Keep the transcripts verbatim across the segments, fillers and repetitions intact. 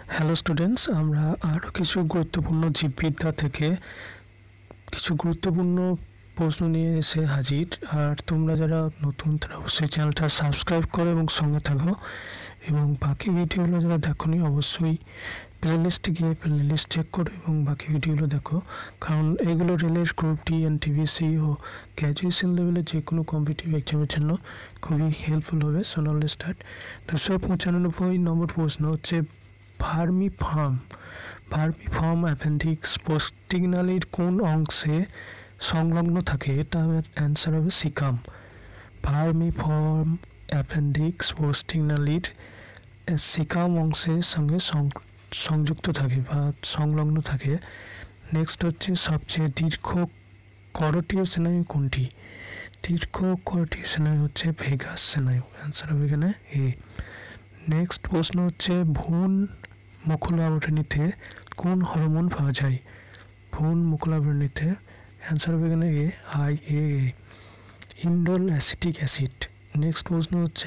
Hello students, আমরা আরও কিছু গুরুত্বপূর্ণ জীববিদ্যা থেকে কিছু গুরুত্বপূর্ণ প্রশ্ন নিয়ে এসে হাজির। আর তোমরা যারা নতুন তারা অবশ্যই চ্যানেলটা সাবস্ক্রাইব করো এবং সঙ্গে থাকো, এবং বাকি ভিডিওগুলো যারা দেখোনি অবশ্যই প্লেলিস্টে গিয়ে প্লেলিস্ট চেক করো এবং বাকি ভিডিওগুলো দেখো, কারণ এগুলো রেলের গ্রুপ ডি এনটিপিসি ও গ্র্যাজুয়েশন লেভেলের যে কোনো কম্পিটিটিভ এক্সামের জন্য খুবই হেল্পফুল হবে। সোনাল স্টার্ট দুশো পঁচানব্বই নম্বর প্রশ্ন হচ্ছে, ভার্মিফর্ম ভার্মিফর্ম অ্যাপেন্ডিক্স পোস্টিগনালির কোন অংশে সংলগ্ন থাকে? এটা অ্যান্সার হবে সিকাম। ভার্মিফর্ম অ্যাপেন্ডিক্স পোস্টিগনালির সিকাম অংশের সঙ্গে সংযুক্ত থাকে বা সংলগ্ন থাকে। নেক্সট হচ্ছে, সবচেয়ে দীর্ঘ করটীয় স্নায়ু কোনটি? দীর্ঘ করটীয় স্নায়ু হচ্ছে ভেগাস স্নায়ু। অ্যান্সার হবে এখানে এ। নেক্সট প্রশ্ন হচ্ছে, ভ্রূণ মুকুলাবরণীতে কোন হরমোন পাওয়া যায়? ভ্রূণ মুকুলাবরণীতে অ্যান্সার হবে এখানে A, I A A indole acetic acid. Next প্রশ্ন হচ্ছে,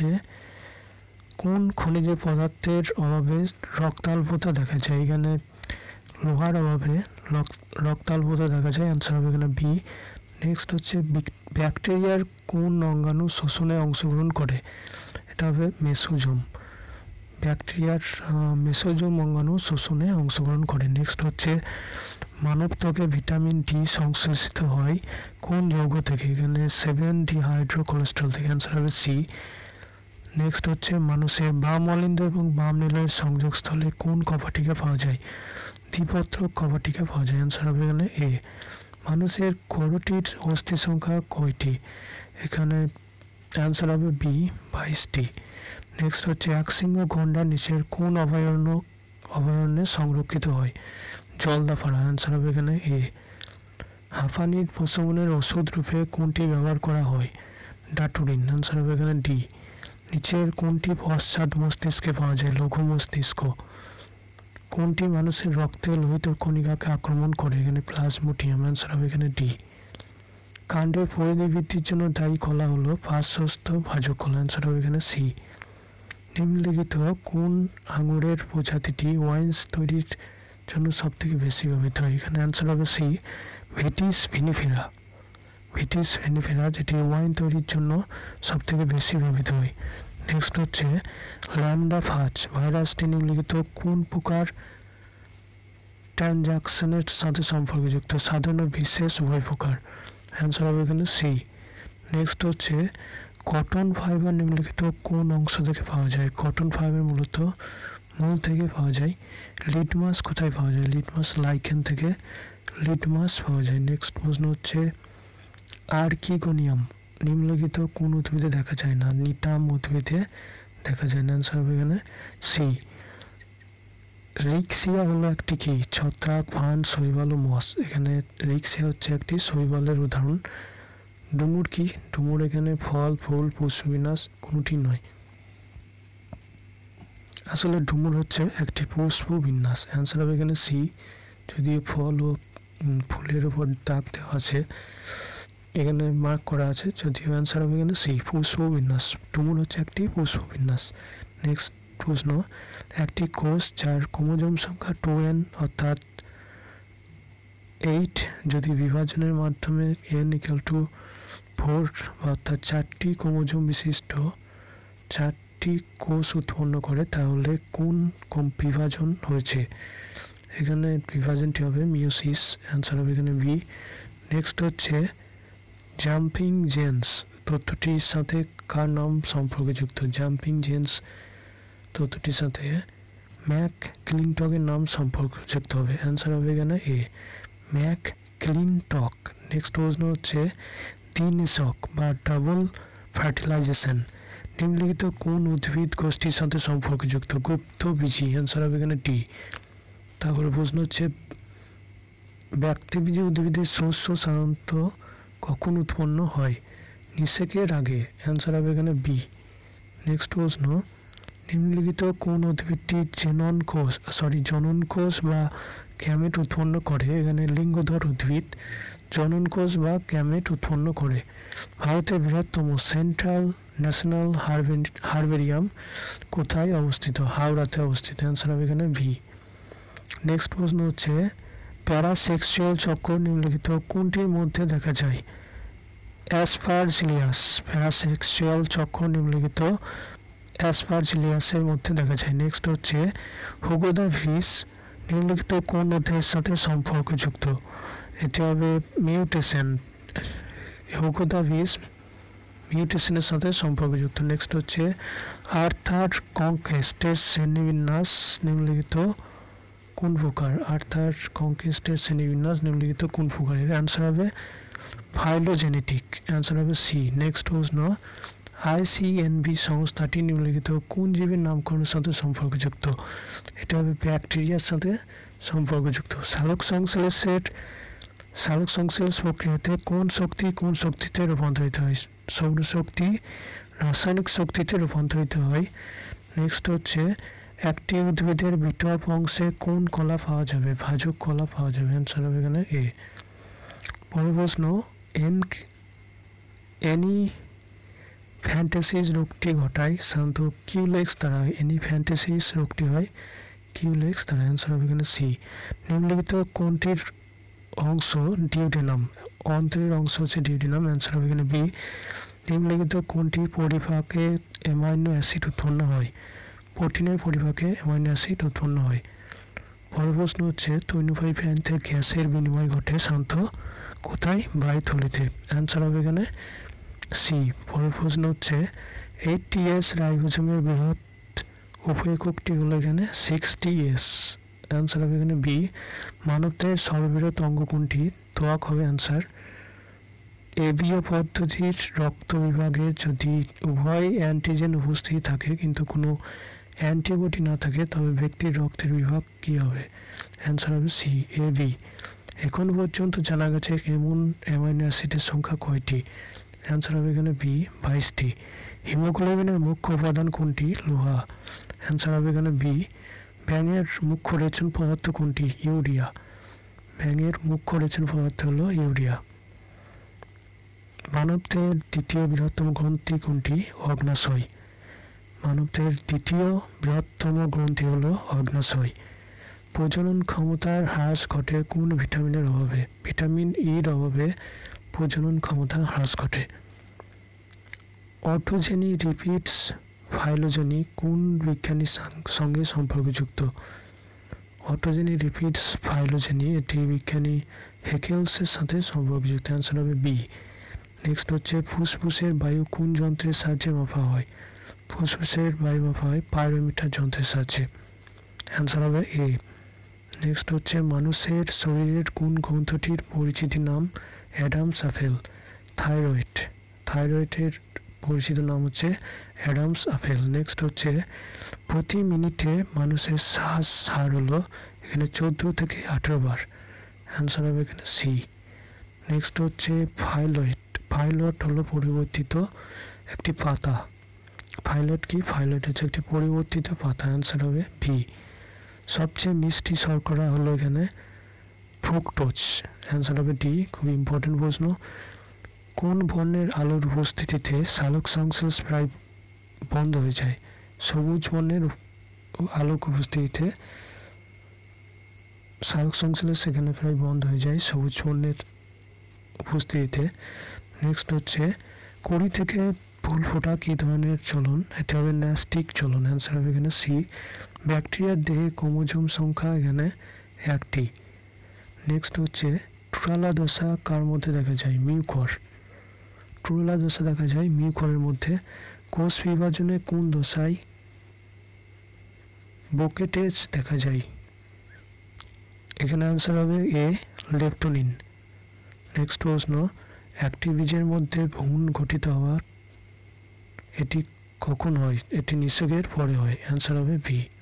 কোন খনিজ পদার্থের অভাবে রক্তাল্পতা দেখা যায়? এখানে লোহার অভাবে রক্তাল্পতা দেখা যায়। অ্যান্সার হবে এখানে বি। নেক্সট হচ্ছে, ব্যাকটেরিয়ার কোন অঙ্গাণু শোষণে অংশগ্রহণ করে? এটা হবে মেসোজোম। ব্যাকটেরিয়ার মেসোজোম অঙ্গাণু শোষণে অংশগ্রহণ করে। নেক্সট হচ্ছে, মানব ত্বকে ভিটামিন ডি সংশ্লেষিত হয় কোন যৌগ থেকে? এখানে সেভেন ডিহাইড্রো কোলেস্ট্রল থেকে। অ্যান্সার হবে সি। নেক্সট হচ্ছে, মানুষের বাম অলিন্দ এবং বাম নীলের সংযোগস্থলে কোন কপাটিকা পাওয়া যায়? দ্বিপত্র কপাটিকা পাওয়া যায়। অ্যান্সার হবে এখানে এ। মানুষের করোটির অস্থি সংখ্যা কয়টি? এখানে অ্যান্সার হবে বি, বাইশটি। নেক্সট হচ্ছে, একশৃঙ্গ গন্ডার নিচের কোন অভয়ারণ্য অভয়ারণ্যে সংরক্ষিত হয়? জলদাপাড়া। অ্যান্সার হবে এখানে এ। হাঁপানির প্রশমনের ওষুধ রূপে কোনটি ব্যবহার করা হয়? ডাটুরিন। অ্যান্সার হবে এখানে ডি। নিচের কোনটি পশ্চাৎ মস্তিষ্কে পাওয়া যায়? লঘু মস্তিষ্ক। কোনটি মানুষের রক্তে লোহিত কণিকাকে আক্রমণ করে? এখানে প্লাজমোডিয়াম। অ্যান্সার হবে এখানে ডি। কাণ্ডের পরিধি বৃদ্ধির জন্য দায়ী কলা হলো পার্শ্বস্থ ভাজক কলা। অ্যান্সার হবে এখানে সি। নিম্নলিখিত কোন আঙুরের প্রজাতিটি ওয়াইন্স তৈরির জন্য সব থেকে বেশি ব্যবহৃত হয়? এখানে অ্যান্সার হবে সি, ভিটিস ভিনিফেরা। ভিটিস ভিনিফেরা যেটি ওয়াইন তৈরির জন্য সব থেকে বেশি ব্যবহৃত হয়। নেক্সট হচ্ছে, ল্যামডা ফাজ ভাইরাসটি নিম্নলিখিত কোন প্রকার ট্রানজাকশনের সাথে সম্পর্কযুক্ত? সাধারণ বিশেষ উভয় প্রকার। অ্যান্সার হবে এখানে সি। নেক্সট হচ্ছে, কটন ফাইবার নিম্নলিখিত কোন অংশ থেকে পাওয়া যায়? কটন ফাইবার মূলত মূল থেকে পাওয়া যায়। লিটমাস কোথায় পাওয়া যায়? লিটমাস লাইকেন থেকে লিটমাস পাওয়া যায়। নেক্সট প্রশ্ন হচ্ছে, আর্কিগোনিয়াম নিম্নলিখিত কোন উদ্ভিদে দেখা যায় না? নিটাম উদ্ভিদে দেখা যায় না। অ্যান্সার হবে এখানে সি। রিক্সিয়া হলো একটি কি? ছত্রাক, ফান, শৈবাল ও মস। এখানে রিক্সিয়া হচ্ছে একটি শৈবালের উদাহরণ। ডুমুর কি? ডুমুর এখানে ফল, ফুল, পুষ্পবিন্যাস কোনটি নয়। আসলে ডুমুর হচ্ছে একটি পুষ্পবিন্যাস। অ্যান্সার হবে এখানে সি। যদিও ফল ও ফুলের উপর দাগ দেওয়া আছে, এখানে মার্ক করা আছে, যদিও অ্যান্সার হবে এখানে সি, পুষ্পবিন্যাস। ডুমুর হচ্ছে একটি পুষ্পবিন্যাস। নেক্সট প্রশ্ন, একটি কোষ যার ক্রোমোজোম সংখ্যা টু এন অর্থাৎ এইট যদি বিভাজনের মাধ্যমে এন ইকুয়াল টু ফোর অর্থাৎ চারটি ক্রোমোজোম বিশিষ্ট চারটি কোষ উৎপন্ন করে, তাহলে কোন বিভাজন হয়েছে? এখানে বিভাজনটি হবে মিওসিস। অ্যান্সার হবে এখানে বি। নেক্সট হচ্ছে, জাম্পিং জেন্স তথ্যটির সাথে কার নাম সম্পর্কযুক্ত? জাম্পিং জেন্স তথ্যটির সাথে ম্যাক ক্লিনটকের নাম সম্পর্কযুক্ত হবে। অ্যান্সার হবে এখানে এ, ম্যাক ক্লিনটক। নেক্সট প্রশ্ন হচ্ছে, দ্বিনিষক বা ডাবল ফার্টিলাইজেশন নিম্নলিখিত কোন উদ্ভিদ গোষ্ঠীর সাথে সম্পর্কযুক্ত? গুপ্তবীজী। অ্যান্সার হবে এখানে ডি। তারপরে প্রশ্ন হচ্ছে, ব্যক্তিবীজী উদ্ভিদের শস্য সাধারণত কখন উৎপন্ন হয়? নিষেকের আগে। অ্যান্সার হবে এখানে বি। নেক্সট প্রশ্ন, নিম্নলিখিত কোন উদ্ভিদটি জনন কোষ সরি জনন কোষ বা গ্যামেট উৎপন্ন করে? এখানে লিঙ্গধর উদ্ভিদ। জননকোষ বা গ্যামেট উৎপন্ন করে। ভারতের বৃহত্তম সেন্ট্রাল ন্যাশনাল হারবেরিয়াম কোথায় অবস্থিত? হাওড়াতে অবস্থিত। অ্যান্সার হবে এখানে ভি। নেক্সট প্রশ্ন হচ্ছে প্যারাসেক্সুয়াল চক্র নিম্নলিখিত কোনটির মধ্যে দেখা যায়? অ্যাসপারজিলিয়াস। প্যারাসেক্সুয়াল চক্র নিম্নলিখিত অ্যাসপারজিলিয়াসের মধ্যে দেখা যায়। নেক্সট হচ্ছে হুগো দ্য ভিস নিম্নলিখিত কোন অধ্যায়ের সাথে সম্পর্কযুক্ত? এটি হবে মিউটেশন। হুগো দ্য ভিস মিউটেশনের সাথে সম্পর্কযুক্ত। নেক্সট হচ্ছে আর্থার কনকোয়েস্টের শ্রেণীবিন্যাস নিম্নলিখিত কোন প্রকার? আর্থার কনকোয়েস্টের শ্রেণীবিন্যাস নিম্নলিখিত কোন প্রকারের? অ্যান্সার হবে ফাইলোজেনেটিক। অ্যান্সার হবে সি। নেক্সট প্রশ্ন আইসিএনবি সংস্থাটি নিম্নলিখিত কোন জীবের নামকরণের সাথে সম্পর্কযুক্ত? এটা হবে ব্যাকটেরিয়ার সাথে সম্পর্কযুক্ত। সালোক সংশ্লেষের সালোক সংশ্লেষ প্রক্রিয়াতে কোন শক্তি কোন শক্তিতে রূপান্তরিত হয়? সৌরশক্তি রাসায়নিক শক্তিতে রূপান্তরিত হয়। নেক্সট হচ্ছে একটি উদ্ভিদের বিটপ অংশে কোন কলা পাওয়া যাবে? ভাজক কলা পাওয়া যাবে। অ্যান্সার হবে এখানে এ। পরের প্রশ্ন এন এনি ফ্যান্টাসিস রোগটি ঘটায় সাধারণত কিউলেক্স দ্বারা। এনি ফ্যান্টাসিস রোগটি হয় কিউলেক্স দ্বারা। অ্যান্সার হবে এখানে সি। নিম্নলিখিত কোনটির অংশ ডিউডেনাম? অন্ত্রের অংশ হচ্ছে ডিউডেনাম। অ্যান্সার হবে এখানে বি। নিম্নলিখিত কোনটি পরিপাকে অ্যামাইনো অ্যাসিড উৎপন্ন হয়? প্রোটিনের পরিপাকে অ্যামাইনো অ্যাসিড উৎপন্ন হয়। পরের প্রশ্ন হচ্ছে তৈলবাহী প্রাণীতে গ্যাসের বিনিময় ঘটে সাধারণত কোথায়? বায়ুথলিতে। অ্যান্সার হবে এখানে সি। পরের প্রশ্ন হচ্ছে এইটটি এস রাইবোজোমের বৃহৎ উপ-এককটি হলো এখানে সিক্সটি এস। অ্যান্সার হবে এখানে বি। মানবদেহের সর্ববৃহৎ অঙ্গ কোনটি? ত্বক হবে অ্যান্সার। এবীয় পদ্ধতির রক্ত বিভাগে যদি উভয় অ্যান্টিজেন উপস্থিত থাকে কিন্তু কোনো অ্যান্টিবডি না থাকে তবে ব্যক্তির রক্তের বিভাগ কী হবে? অ্যান্সার হবে সি এ বি। এখন পর্যন্ত জানা গেছে এমন অ্যামাইনো অ্যাসিডের সংখ্যা কয়টি? অ্যান্সার হবে এখানে বি বাইশটি। হিমোগ্লোবিনের মুখ্য উপাদান কোনটি? লোহা। অ্যান্সার হবে এখানে বি। ব্যাঙের মুখ্য রেচন পদার্থ কোনটি? ইউরিয়া। ব্যাঙের মুখ্য রেচন পদার্থ হলো ইউরিয়া। মানবদেহের দ্বিতীয় বৃহত্তম গ্রন্থি কোনটি? অগ্ন্যাশয়। মানবদেহের দ্বিতীয় বৃহত্তম গ্রন্থি হলো অগ্ন্যাশয়। প্রজনন ক্ষমতার হ্রাস ঘটে কোন ভিটামিনের অভাবে? ভিটামিন ইর অভাবে প্রজনন ক্ষমতা হ্রাস ঘটে। অটোজেনি রিপিটস ফাইলোজেনি কোন বিজ্ঞানীর সঙ্গে সম্পর্কযুক্ত? অটোজেনি রিপিটস ফাইলোজেনি এটি বিজ্ঞানী হেকেলসের সাথে সম্পর্কযুক্ত। অ্যান্সার হবে বি। নেক্সট হচ্ছে ফুসফুসের বায়ু কোন যন্ত্রের সাহায্যে মাপা হয়? ফুসফুসের বায়ু মাপা হয় পাইরোমিটার যন্ত্রের সাহায্যে। অ্যান্সার হবে এ। নেক্সট হচ্ছে মানুষের শরীরের কোন গ্রন্থটির পরিচিতি নাম অ্যাডামস আপেল? থাইরয়েড। থাইরয়েডের পরিচিত নাম হচ্ছে অ্যাডামস আপেল। নেক্সট হচ্ছে প্রতি মিনিটে মানুষের শ্বাস হার হলো এখানে চোদ্দো থেকে আঠেরো বার। অ্যান্সার হবে এখানে সি। নেক্সট হচ্ছে ফাইলয়েড। ফাইলয়েড হলো পরিবর্তিত একটি পাতা। ফাইলয়েড কি? ফাইলয়েড হচ্ছে একটি পরিবর্তিত পাতা। অ্যান্সার হবে ভি। সবচেয়ে মিষ্টি শর্করা হলো এখানে ফ্রুক্টোজ। অ্যান্সার হবে ডি। খুব ইম্পর্টেন্ট প্রশ্ন। কোন বর্ণের আলোর উপস্থিতিতে সালোক সংশ্লেষ প্রায় বন্ধ হয়ে যায়? সবুজ বর্ণের আলোক উপস্থিতিতে সালোক সংশ্লেষ সেখানে প্রায় বন্ধ হয়ে যায় সবুজ বর্ণের উপস্থিতিতে। নেক্সট হচ্ছে কুড়ি থেকে ফুল ফোটা কী ধরনের চলন? এটা হবে ন্যাস্টিক চলন। অ্যান্সার হবে এখানে সি। ব্যাকটেরিয়ার দেহে ক্রোমোজোম সংখ্যা এখানে একটি। নেক্সট হচ্ছে ট্রুলা দশা কার মধ্যে দেখা যায়? মিউকর। ট্রুলা দশা দেখা যায় মিউকরের মধ্যে। কোষ বিভাজনে কোন দশায় বোকেটেজ দেখা যায়? এখানে অ্যান্সার হবে এ লেপটোনিন। নেক্সট প্রশ্ন একটি বীজের মধ্যে ভ্রূণ গঠিত হওয়া এটি কখন হয়? এটি নিষেকের পরে হয়। অ্যান্সার হবে বি।